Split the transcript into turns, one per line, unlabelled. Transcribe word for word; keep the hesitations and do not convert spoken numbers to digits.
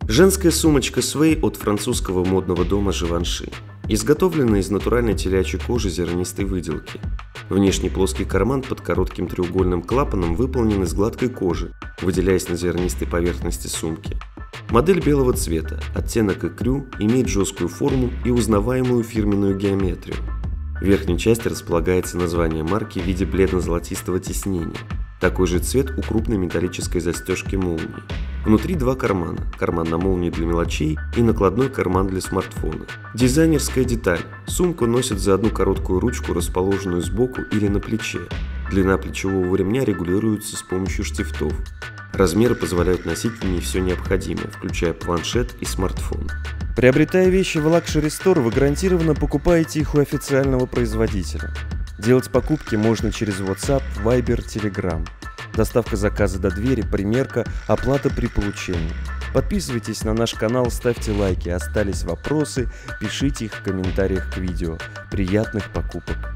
Женская сумочка Свей от французского модного дома Живанши. Изготовлена из натуральной телячьей кожи зернистой выделки. Внешний плоский карман под коротким треугольным клапаном выполнен из гладкой кожи, выделяясь на зернистой поверхности сумки. Модель белого цвета, оттенок икрю, имеет жесткую форму и узнаваемую фирменную геометрию. В верхней части располагается название марки в виде бледно-золотистого тиснения. Такой же цвет у крупной металлической застежки молнии. Внутри два кармана. Карман на молнии для мелочей и накладной карман для смартфона. Дизайнерская деталь. Сумку носят за одну короткую ручку, расположенную сбоку или на плече. Длина плечевого ремня регулируется с помощью штифтов. Размеры позволяют носить в ней все необходимое, включая планшет и смартфон.
Приобретая вещи в Luxury Store, вы гарантированно покупаете их у официального производителя. Делать покупки можно через WhatsApp, Viber, Telegram. Доставка заказа до двери, примерка, оплата при получении. Подписывайтесь на наш канал, ставьте лайки. Остались вопросы, пишите их в комментариях к видео. Приятных покупок!